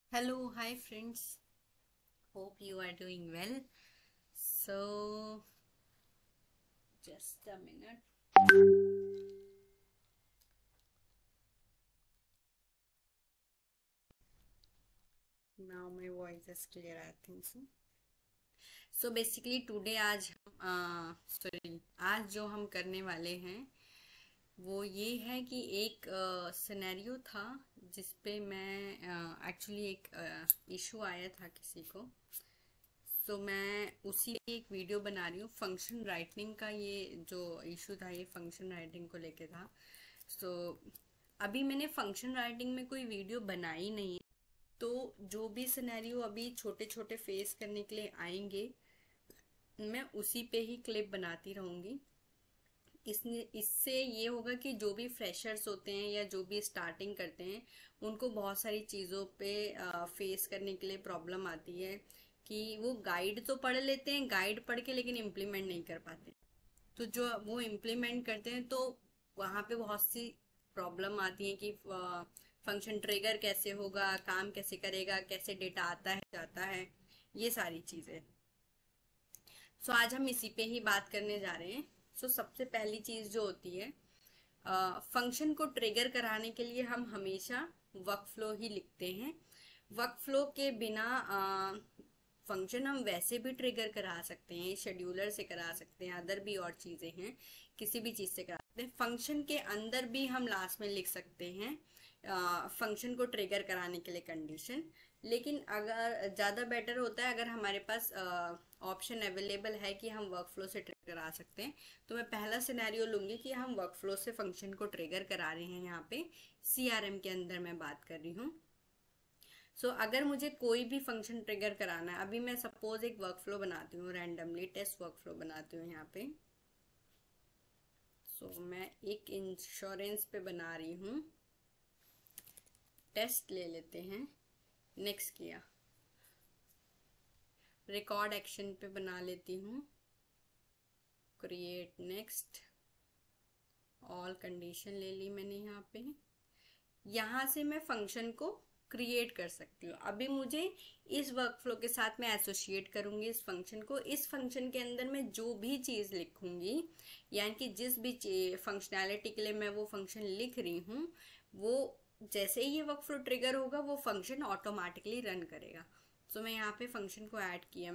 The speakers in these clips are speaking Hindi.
Hello, hi friends. Hope you are doing well. So, just a minute. Now my voice is clear, I think so. So basically today आज जो हम करने वाले हैं वो ये है कि एक सिनेरियो था जिस पे मैं एक्चुअली एक इशू आया था किसी को। तो मैं उसी की एक वीडियो बना रही हूँ। फंक्शन राइटिंग का ये जो इशू था ये फंक्शन राइटिंग को लेके था। सो अभी मैंने फंक्शन राइटिंग में कोई वीडियो बनाई नहीं है, तो जो भी सिनेरियो अभी छोटे छोटे फेस करने के लिए आएंगे मैं उसी पे ही क्लिप बनाती रहूंगी। इससे ये होगा कि जो भी फ्रेशर्स होते हैं या जो भी स्टार्टिंग करते हैं उनको बहुत सारी चीज़ों पे फेस करने के लिए प्रॉब्लम आती है कि वो गाइड तो पढ़ लेते हैं, गाइड पढ़ के लेकिन इम्प्लीमेंट नहीं कर पाते। तो जो वो इम्प्लीमेंट करते हैं तो वहाँ पे बहुत सी प्रॉब्लम आती है कि फंक्शन ट्रिगर कैसे होगा, काम कैसे करेगा, कैसे डेटा आता है जाता है, ये सारी चीज़ें। सो आज हम इसी पे ही बात करने जा रहे हैं। सबसे पहली चीज़ जो होती है, फंक्शन को ट्रिगर कराने के लिए हम हमेशा वर्क फ्लो ही लिखते हैं। वर्क फ्लो के बिना फंक्शन हम वैसे भी ट्रिगर करा सकते हैं, शेड्यूलर से करा सकते हैं, अदर भी और चीज़ें हैं, किसी भी चीज़ से करा सकते हैं। फंक्शन के अंदर भी हम लास्ट में लिख सकते हैं फंक्शन को ट्रिगर कराने के लिए कंडीशन। लेकिन अगर ज़्यादा बेटर होता है अगर हमारे पास ऑप्शन अवेलेबल है कि हम वर्क फ्लो से ट्रिगर करा सकते हैं। तो मैं पहला सिनेरियो लूंगी कि हम वर्क फ्लो से फंक्शन को ट्रिगर करा रहे हैं। यहाँ पे सीआरएम के अंदर मैं बात कर रही हूँ। अगर मुझे कोई भी फंक्शन ट्रिगर कराना है, अभी मैं सपोज एक वर्क फ्लो बनाती हूँ, रैंडमली टेस्ट वर्क फ्लो बनाती हूँ यहाँ पे। मैं एक इंश्योरेंस पे बना रही हूँ, टेस्ट ले लेते हैं, नेक्स्ट किया, रिकॉर्ड एक्शन पे बना लेती हूँ, क्रिएट नेक्स्ट, ऑल कंडीशन ले ली मैंने। यहाँ से मैं फंक्शन को क्रिएट कर सकती हूँ। अभी मुझे इस वर्कफ्लो के साथ मैं एसोसिएट करूंगी इस फंक्शन को। इस फंक्शन के अंदर मैं जो भी चीज़ लिखूंगी, यानी कि जिस भी फंक्शनैलिटी के लिए मैं वो फंक्शन लिख रही हूँ, वो जैसे ही ये वर्कफ्लो ट्रिगर होगा वो फंक्शन ऑटोमेटिकली रन करेगा। मैं यहाँ पे फंक्शन को ऐड किया,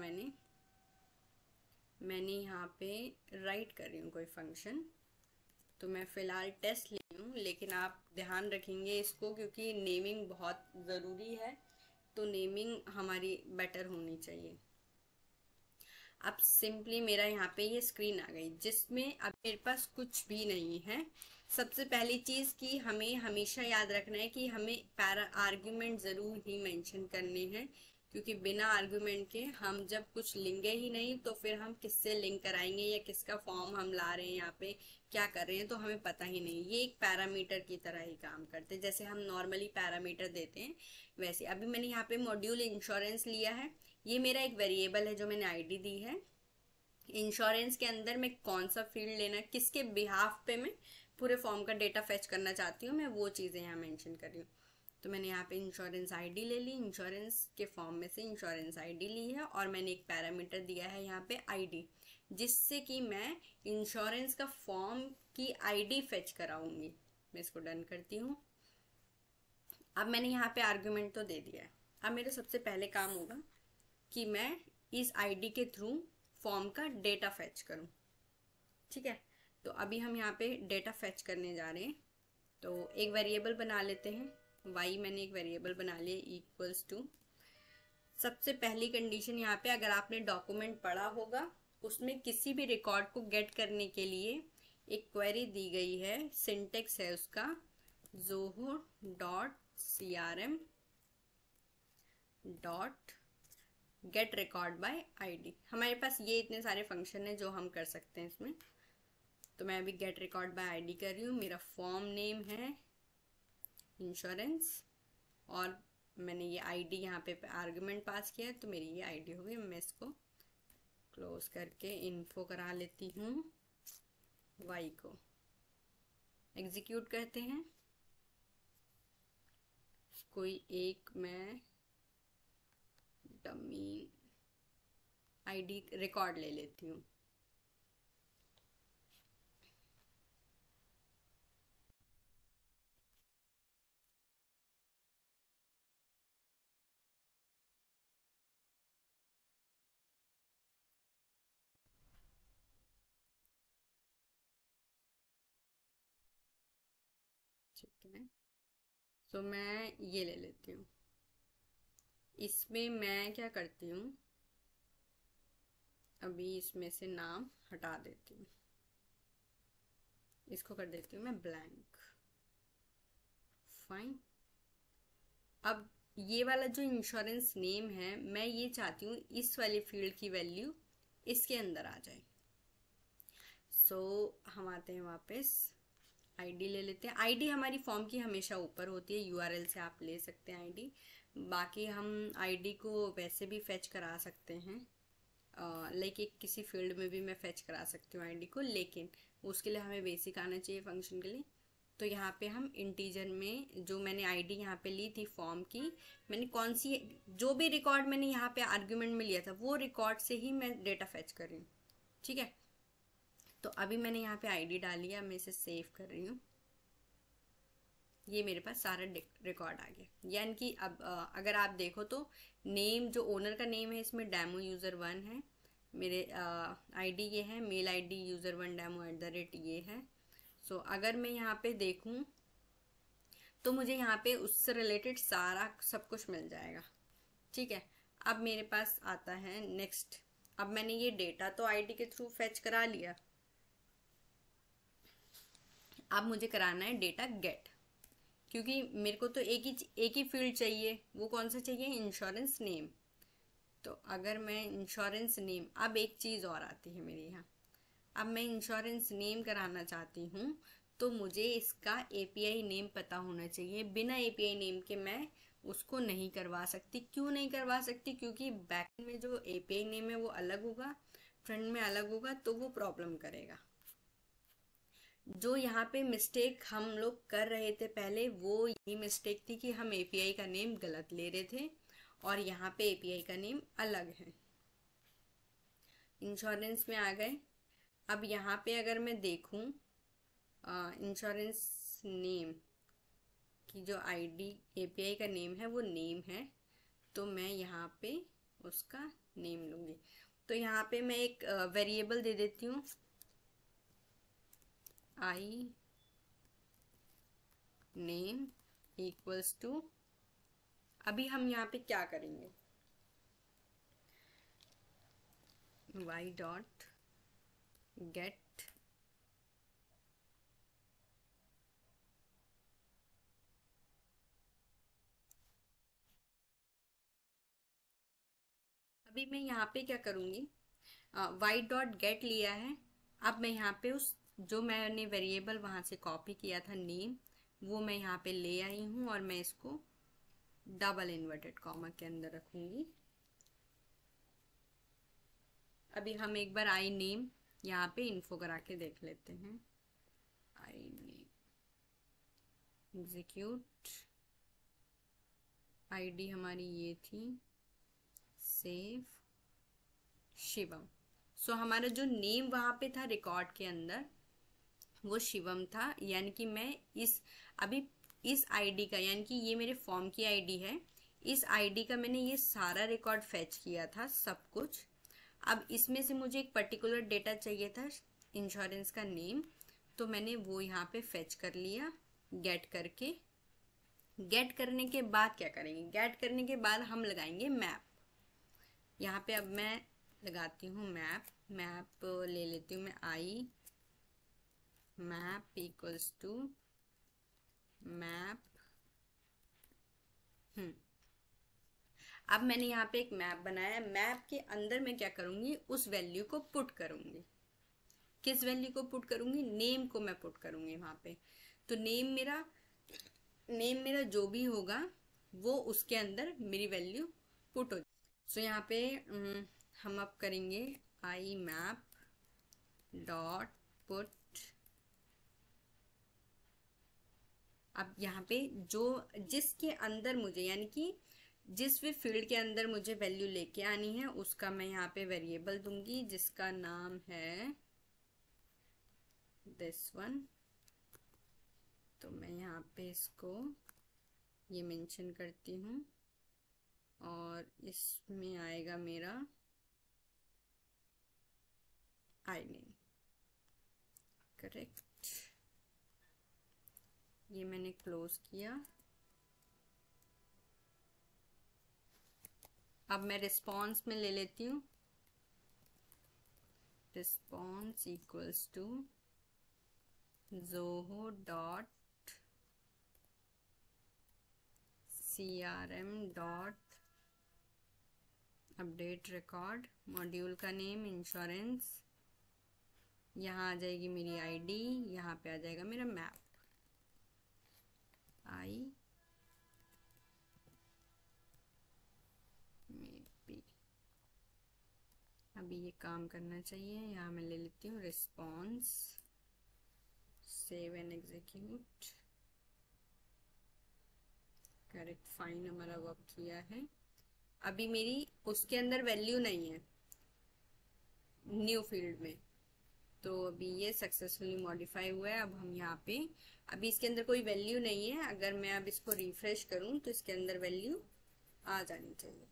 मैंने यहाँ पे राइट कर रही हूँ कोई फंक्शन। तो मैं फ़िलहाल टेस्ट ले रही हूँ, लेकिन आप ध्यान रखेंगे इसको क्योंकि नेमिंग बहुत ज़रूरी है। तो नेमिंग हमारी बेटर होनी चाहिए। अब सिंपली मेरा यहाँ पे ये स्क्रीन आ गई जिसमें अब मेरे पास कुछ भी नहीं है। सबसे पहली चीज़ कि हमें हमेशा याद रखना है कि हमें पैरा आर्ग्यूमेंट ज़रूर ही मेंशन करने हैं, क्योंकि बिना आर्ग्यूमेंट के हम जब कुछ लेंगे ही नहीं तो फिर हम किससे लिंक कराएंगे या किसका फॉर्म हम ला रहे हैं, यहाँ पे क्या कर रहे हैं, तो हमें पता ही नहीं। ये एक पैरामीटर की तरह ही काम करते हैं, जैसे हम नॉर्मली पैरामीटर देते हैं वैसे। अभी मैंने यहाँ पे मॉड्यूल इंश्योरेंस लिया है, ये मेरा एक वेरिएबल है जो मैंने आईडी दी है। इंश्योरेंस के अंदर मैं कौन सा फील्ड लेना है, किसके बिहाफ पे मैं पूरे फॉर्म का डेटा फेच करना चाहती हूँ, मैं वो चीज़ें यहाँ मेंशन कर रही हूँ। तो मैंने यहाँ पे इंश्योरेंस आईडी ले ली, इंश्योरेंस के फॉर्म में से इंश्योरेंस आईडी ली है, और मैंने एक पैरामीटर दिया है यहाँ पे आईडी, जिससे कि मैं इंश्योरेंस का फॉर्म की आईडी फेच कराऊंगी। मैं इसको डन करती हूँ। अब मैंने यहाँ पे आर्ग्यूमेंट तो दे दिया है। अब मेरा सबसे पहले काम होगा कि मैं इस आईडी के थ्रू फॉर्म का डेटा फेच करूं। ठीक है, तो अभी हम यहाँ पे डेटा फेच करने जा रहे हैं। तो एक वेरिएबल बना लेते हैं, y मैंने एक वेरिएबल बना लिया इक्वल्स टू। सबसे पहली कंडीशन यहाँ पे, अगर आपने डॉक्यूमेंट पढ़ा होगा उसमें किसी भी रिकॉर्ड को गेट करने के लिए एक क्वेरी दी गई है, सिंटेक्स है उसका zoho dot crm dot get record by ID. हमारे पास ये इतने सारे फंक्शन है जो हम कर सकते हैं इसमें। तो मैं अभी गेट रिकॉर्ड बाय आईडी कर रही हूँ। मेरा फॉर्म नेम है इंश्योरेंस, और मैंने ये आईडी यहाँ पे आर्गुमेंट पास किया है, तो मेरी ये आईडी हो गई। मैं इसको क्लोज करके इन्फो करा लेती हूँ। वाई को एग्जीक्यूट करते हैं। कोई एक मैं डमी आईडी रिकॉर्ड ले लेती हूँ। ठीक है, तो मैं ये ले लेती हूँ। इसमें मैं क्या करती हूँ, अभी इसमें से नाम हटा देती हूँ, इसको कर देती हूँ मैं ब्लैंक। फाइन। अब ये वाला जो इंश्योरेंस नेम है, मैं ये चाहती हूँ इस वाले फील्ड की वैल्यू इसके अंदर आ जाए। सो हम आते हैं वापस, आईडी ले लेते हैं। आईडी हमारी फॉर्म की हमेशा ऊपर होती है, यूआरएल से आप ले सकते हैं आईडी। बाकी हम आईडी को वैसे भी फेच करा सकते हैं, लाइक एक किसी फील्ड में भी मैं फेच करा सकती हूँ आईडी को, लेकिन उसके लिए हमें बेसिक आना चाहिए फंक्शन के लिए। तो यहाँ पे हम इंटीजर में जो मैंने आईडी यहाँ पे ली थी फॉर्म की, मैंने कौन सी जो भी रिकॉर्ड मैंने यहाँ पे आर्ग्यूमेंट में लिया था वो रिकॉर्ड से ही मैं डेटा फेच कर रही हूँ। ठीक है, तो अभी मैंने यहाँ पे आईडी डाली है, मैं इसे सेव कर रही हूँ। ये मेरे पास सारा रिकॉर्ड आ गया। यानी कि अब अगर आप देखो तो नेम जो ओनर का नेम है इसमें डेमो यूज़र 1 है, मेरे आईडी ये है, मेल आईडी यूज़र 1 डेमो @ ये है। सो अगर मैं यहाँ पे देखूँ तो मुझे यहाँ पे उससे रिलेटेड सारा सब कुछ मिल जाएगा। ठीक है, अब मेरे पास आता है नेक्स्ट। अब मैंने ये डेटा तो आईडी के थ्रू फेच करा लिया, अब मुझे कराना है डेटा गेट, क्योंकि मेरे को तो एक ही फील्ड चाहिए। वो कौन सा चाहिए, इंश्योरेंस नेम। तो अगर मैं इंश्योरेंस नेम, अब एक चीज़ और आती है मेरे यहाँ, अब मैं इंश्योरेंस नेम कराना चाहती हूँ तो मुझे इसका एपीआई नेम पता होना चाहिए। बिना एपीआई नेम के मैं उसको नहीं करवा सकती। क्यों नहीं करवा सकती, क्योंकि बैकएंड में जो एपीआई नेम है वो अलग होगा, फ्रंट में अलग होगा, तो वो प्रॉब्लम करेगा। जो यहाँ पे मिस्टेक हम लोग कर रहे थे पहले, वो यही मिस्टेक थी कि हम एपीआई का नेम गलत ले रहे थे और यहाँ पे एपीआई का नेम अलग है। इंश्योरेंस में आ गए। अब यहाँ पे अगर मैं देखूँ इंश्योरेंस नेम की जो आईडी एपीआई का नेम है वो नेम है, तो मैं यहाँ पे उसका नेम लूँगी। तो यहाँ पे मैं एक वेरिएबल दे देती हूँ, आई नेम इक्वल्स टू, अभी हम यहाँ पे क्या करेंगे, y डॉट गेट अभी मैं यहाँ पे क्या करूँगी, y डॉट गेट लिया है। अब मैं यहाँ पे उस जो मैंने वेरिएबल वहाँ से कॉपी किया था नेम, वो मैं यहाँ पे ले आई हूँ और मैं इसको डबल इन्वर्टेड कॉमा के अंदर रखूँगी। अभी हम एक बार आई नेम यहाँ पे इन्फो करा के देख लेते हैं। आई नेम एग्जीक्यूट, आईडी हमारी ये थी, सेव शिवम। सो हमारा जो नेम वहाँ पे था रिकॉर्ड के अंदर वो शिवम था। यानी कि मैं अभी इस आईडी का, यानी कि ये मेरे फॉर्म की आईडी है, इस आईडी का मैंने ये सारा रिकॉर्ड फेच किया था सब कुछ। अब इसमें से मुझे एक पर्टिकुलर डेटा चाहिए था, इंश्योरेंस का नेम, तो मैंने वो यहाँ पे फेच कर लिया गेट करके। गेट करने के बाद क्या करेंगे, गेट करने के बाद हम लगाएंगे मैप। यहाँ पे अब मैं लगाती हूँ मैप ले लेती हूँ मैं, I map equals to map. अब मैंने यहाँ पे एक मैप बनाया। मैप के अंदर मैं क्या करूँगी, उस वैल्यू को पुट करूँगी। किस वैल्यू को पुट करूँगी, नेम को मैं पुट करूँगी वहाँ पे। तो नेम मेरा जो भी होगा वो उसके अंदर मेरी वैल्यू पुट हो। सो यहाँ पे हम अब करेंगे आई मैप डॉट पुट। अब यहाँ पे जो जिसके अंदर मुझे, यानी कि जिस भी फील्ड के अंदर मुझे वैल्यू लेके आनी है उसका मैं यहाँ पे वेरिएबल दूंगी, जिसका नाम है दिस वन। तो मैं यहाँ पे इसको ये मेंशन करती हूँ और इसमें आएगा मेरा आई नेम, करेक्ट। ये मैंने क्लोज किया। अब मैं रिस्पॉन्स में ले लेती हूँ, response equals to zoho dot crm dot update record, module का नेम इंश्योरेंस, यहाँ आ जाएगी मेरी आईडी, यहाँ पे आ जाएगा मेरा मैप आई मे। अभी ये काम करना चाहिए। यहाँ मैं ले लेती हूँ response, save and execute, correct, fine, हमारा वर्क किया है। अभी मेरी उसके अंदर वैल्यू नहीं है न्यू फील्ड में, तो अभी ये सक्सेसफुली मॉडिफाई हुआ है। अब हम यहाँ पे, अभी इसके अंदर कोई वैल्यू नहीं है। अगर मैं अब इसको रिफ्रेश करूँ तो इसके अंदर वैल्यू आ जानी चाहिए।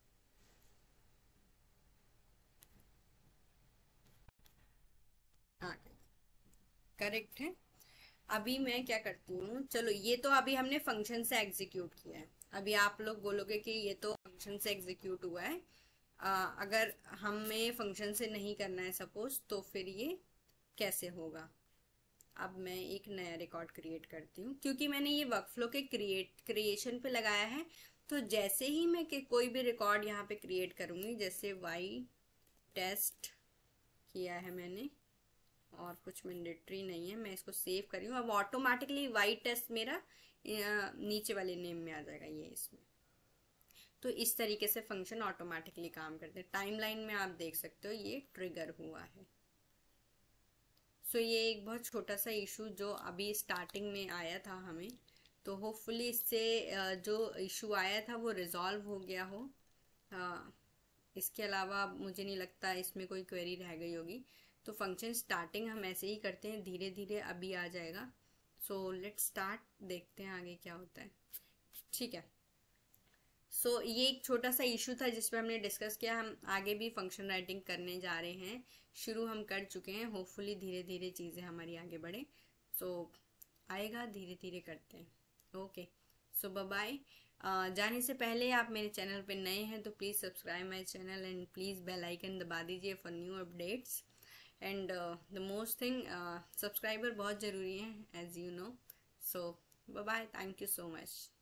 आ गई, करेक्ट है। अभी मैं क्या करती हूँ, चलो ये तो अभी हमने फंक्शन से एग्जीक्यूट किया है। अभी आप लोग बोलोगे कि ये तो फंक्शन से एग्जीक्यूट हुआ है, अगर हमें फंक्शन से नहीं करना है सपोज, तो फिर ये कैसे होगा। अब मैं एक नया रिकॉर्ड क्रिएट करती हूँ, क्योंकि मैंने ये वर्कफ्लो के क्रिएशन पे लगाया है। तो जैसे ही मैं कोई भी रिकॉर्ड यहाँ पे क्रिएट करूँगी, जैसे वाई टेस्ट किया है मैंने और कुछ मैंडेटरी नहीं है, मैं इसको सेव कर रही हूँ। अब ऑटोमेटिकली वाई टेस्ट मेरा नीचे वाले नेम में आ जाएगा, ये इसमें। तो इस तरीके से फंक्शन ऑटोमेटिकली काम करते हैं। टाइमलाइन में आप देख सकते हो ये ट्रिगर हुआ है। सो ये एक बहुत छोटा सा इशू जो अभी स्टार्टिंग में आया था हमें, तो होपफुली इससे जो इशू आया था वो रिजॉल्व हो गया हो। इसके अलावा मुझे नहीं लगता इसमें कोई क्वेरी रह गई होगी। तो फंक्शन स्टार्टिंग हम ऐसे ही करते हैं, धीरे धीरे अभी आ जाएगा। सो लेट्स स्टार्ट, देखते हैं आगे क्या होता है। ठीक है। सो ये एक छोटा सा इशू था जिस पर हमने डिस्कस किया। हम आगे भी फंक्शन राइटिंग करने जा रहे हैं, शुरू हम कर चुके हैं। होपफुली धीरे धीरे चीज़ें हमारी आगे बढ़े। सो आएगा, धीरे धीरे करते हैं। Okay, so bye bye. जाने से पहले आप मेरे चैनल पे नए हैं तो please subscribe my channel and please bell icon दबा दीजिए for new updates. And the most thing, subscriber बहुत ज़रूरी है as you know. So bye bye, thank you so much.